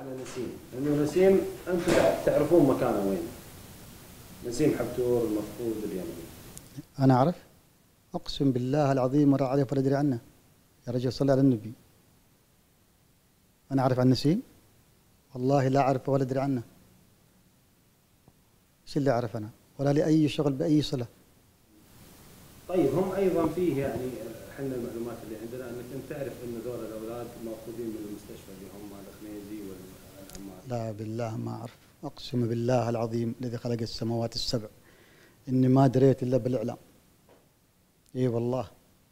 على نسيم، لأنه نسيم أنتم تعرفون مكانه وين. نسيم حبتور المفقود اليمني. أنا أعرف، أقسم بالله العظيم ولا أعرف ولا أدري عنه. يا رجل صلى على النبي. أنا أعرف عن نسيم؟ والله لا أعرف ولا أدري عنه. إيش اللي أعرف أنا؟ ولا لي أي شغل بأي صلة. طيب هم أيضا فيه يعني احنا المعلومات اللي عندنا أنك أنت تعرف أن ذول الأولاد مأخوذين من المستشفى اللي هم الخنيزي والعمار. لا بالله ما أعرف، أقسم بالله العظيم الذي خلق السماوات السبع إني ما دريت إلا بالإعلام. إي والله.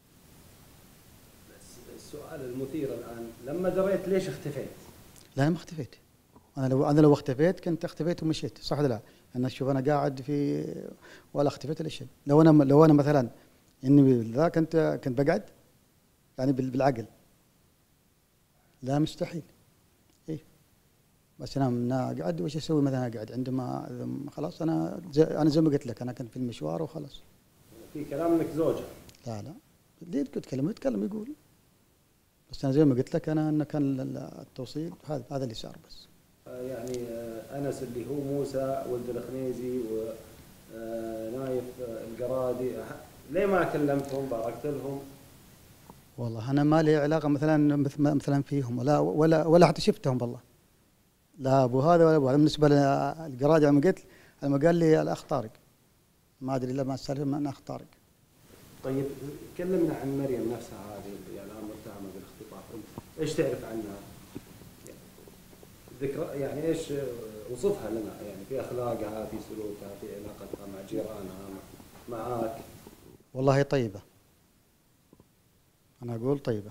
السؤال المثير الآن، لما دريت ليش اختفيت؟ لا ما اختفيت. أنا لو اختفيت كنت اختفيت ومشيت، صح ولا لا؟ أنا شوف أنا قاعد في ولا اختفيت ولا شيء. لو أنا مثلا إني ذا كنت بقعد يعني بالعقل. لا مستحيل. إيه بس أنا قاعد وش أسوي مثلا؟ أقعد عندما خلاص أنا زي ما قلت لك أنا كنت في المشوار وخلاص. في كلام إنك زوجة. لا اللي يتكلم يقول. بس أنا زي ما قلت لك أنا كان التوصيل هذا اللي صار بس. يعني أنس اللي هو موسى ولد الخنيزي ونايف القرادي، ليه ما كلمتهم باركت لهم؟ والله أنا ما لي علاقة مثلا فيهم ولا حتى شفتهم والله. لا أبو هذا ولا أبو هذا. بالنسبة للقرادي لما قلت لما قال لي الأخ طارق، ما أدري إلا ما السالفة من أخ طارق. طيب كلمنا عن مريم نفسها هذه اللي يعني متهمة بالاختطاف، إيش تعرف عنها؟ ذكرى يعني إيش وصفها لنا يعني في أخلاقها في سلوكها في علاقتها مع جيرانها معاك؟ والله طيبة. أنا أقول طيبة.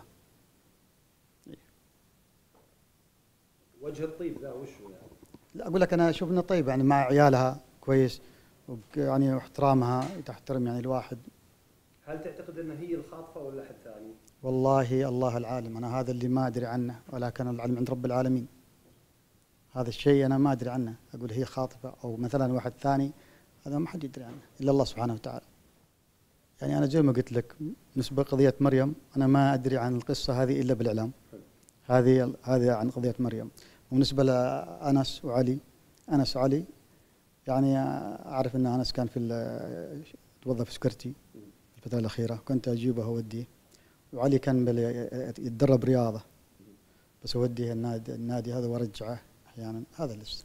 وجه الطيب ذا وش هو يعني؟ لا أقول لك أنا أشوف إنه طيب يعني مع عيالها كويس يعني احترامها تحترم يعني الواحد. هل تعتقد أن هي الخاطفة ولا حد ثاني؟ والله الله العالم، أنا هذا اللي ما أدري عنه، ولكن العلم عند رب العالمين. هذا الشيء أنا ما أدري عنه، أقول هي خاطفة أو مثلا واحد ثاني، هذا ما حد يدري عنه إلا الله سبحانه وتعالى. يعني أنا زي ما قلت لك بالنسبة لقضية مريم أنا ما أدري عن القصة هذه إلا بالإعلام. هذه عن قضية مريم. وبالنسبة لأنس وعلي، أنس وعلي يعني أعرف أن أنس كان توظف سكرتي الفترة الأخيرة، كنت أجيبه وأوديه. وعلي كان يتدرب رياضة بس أوديه النادي هذا وأرجعه أحيانا. هذا لسه.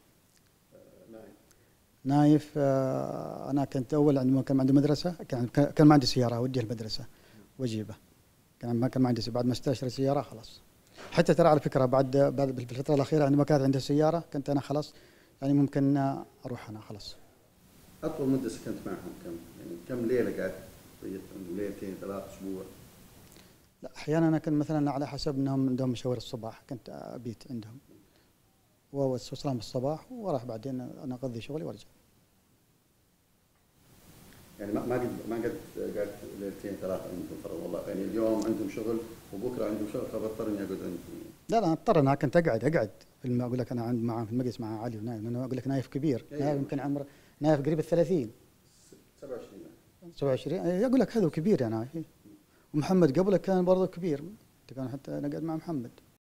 نايف أنا كنت أول عندما كان عندي مدرسة كان ما عندي سيارة أوديه المدرسة وأجيبه. كان ما عندي بعد ما استشري سيارة خلاص. حتى ترى على فكرة بعد بالفترة الأخيرة عندما كانت عندي سيارة كنت أنا خلاص يعني ممكن أروح أنا خلاص. أطول مدة سكنت معهم كم؟ يعني كم ليلة قعدت؟ ليلتين 3 أسبوع؟ لا أحيانا أنا كنت مثلا على حسب أنهم عندهم مشاوير الصباح كنت أبيت عندهم ووصلهم الصباح وراح بعدين أنا أقضي شغلي وأرجع. يعني ما قد قعدت ليلتين 3 عندكم فرض والله، يعني اليوم عندهم شغل وبكرة عندهم شغل فبضطر إني أقعد عندكم. لا أنا أضطر أنا كنت أقعد أقول لك أنا معهم في المجلس مع علي ونايف. أنا أقول لك نايف كبير. نايف يمكن عمره نايف قريب 30 27 أقول لك هذا كبير يعني. ومحمد قبله كان برضه كبير، كان حتى نقعد مع محمد.